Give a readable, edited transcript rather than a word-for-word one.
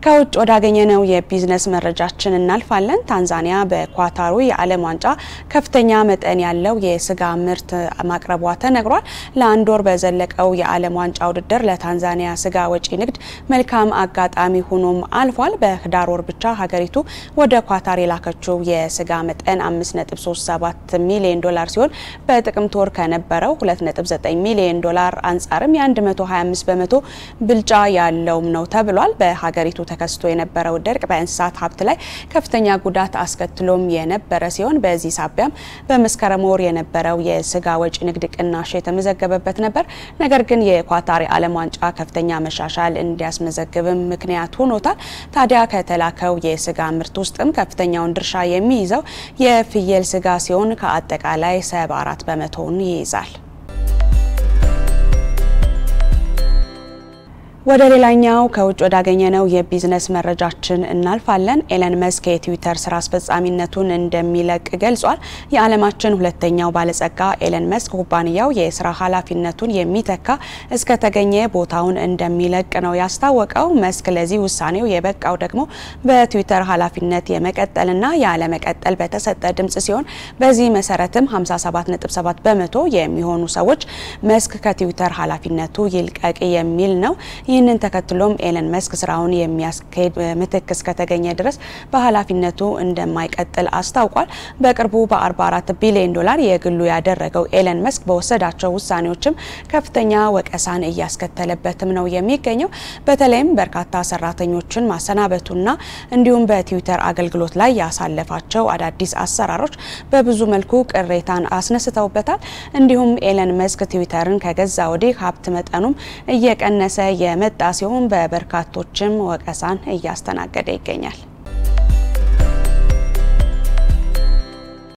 ከውጭ ወዳገኘነው የቢዝነስ መረጃችን እናልፋለን። ታንዛኒያ በኳታሩ የዓለም ዋንጫ ከፍተኛ መጠን ያለው የስጋ ምርት ማቅረቧ ተነግሯል። ለአንድ ወር በዘለቀው የዓለም ዋንጫ ውድድር ለታንዛኒያ ስጋ ወጪ ንግድ መልካም አጋጣሚ ሆኖም አልፏል። በህዳር ወር ብቻ ሀገሪቱ ወደ ኳታር የላከችው የስጋ መጠን 5.37 ሚሊዮን ዶላር ሲሆን በጥቅምት ወር ከነበረው 2.9 ሚሊዮን ዶላር አንጻርም የ125 በመቶ ብልጫ ያለው ነው ተብሏል። በሀገሪቱ ተከስቶ የነበረው ድርቅ በእንስሳት ሀብት ላይ ከፍተኛ ጉዳት አስከትሎም የነበረ ሲሆን በዚህ ሳቢያም በመስከረም ወር የነበረው የስጋ ወጪ ንግድ ቅናሽ የተመዘገበበት ነበር። ነገር ግን የኳታር ዓለም ዋንጫ ከፍተኛ መሻሻል እንዲያስመዘግብም ምክንያት ሆኖታል። ታዲያ ከተላከው የስጋ ምርት ውስጥም ከፍተኛውን ድርሻ የሚይዘው የፍየል ስጋ ሲሆን ከአጠቃላይ 74 በመቶውን ይይዛል። ወደ ሌላኛው ከውጭ ወዳገኘነው የቢዝነስ መረጃችን እናልፋለን። ኤለን መስክ የትዊተር ስራ አስፈጻሚነቱን እንደሚለቅ ገልጿል። የዓለማችን ሁለተኛው ባለጸጋ ኤለን መስክ ኩባንያው የስራ ኃላፊነቱን የሚተካ እስከ ተገኘ ቦታውን እንደሚለቅ ነው ያስታወቀው። መስክ ለዚህ ውሳኔው የበቃው ደግሞ በትዊተር ኃላፊነት የመቀጠልና ያለመቀጠል በተሰጠ ድምጽ ሲሆን በዚህ መሰረትም 57.7 በመቶ የሚሆኑ ሰዎች መስክ ከትዊተር ኃላፊነቱ ይልቀቅ የሚል ነው። ይህንን ተከትሎም ኤለን መስክ ስራውን የሚያስከድ ምትክ እስከተገኘ ድረስ በኃላፊነቱ እንደማይቀጥል አስታውቋል። በቅርቡ በ44 ቢሊዮን ዶላር የግሉ ያደረገው ኤለን መስክ በወሰዳቸው ውሳኔዎችም ከፍተኛ ወቀሳን እያስከተለበትም ነው የሚገኘው። በተለይም በርካታ ሰራተኞችን ማሰናበቱና እንዲሁም በትዊተር አገልግሎት ላይ ያሳለፋቸው አዳዲስ አሰራሮች በብዙ መልኩ ቅሬታን አስነስተውበታል። እንዲሁም ኤለን መስክ ትዊተርን ከገዛ ወዲህ ሀብት መጠኑም እየቀነሰ መጣ ሲሆን በበርካቶችም ወቀሳን እያስተናገደ ይገኛል።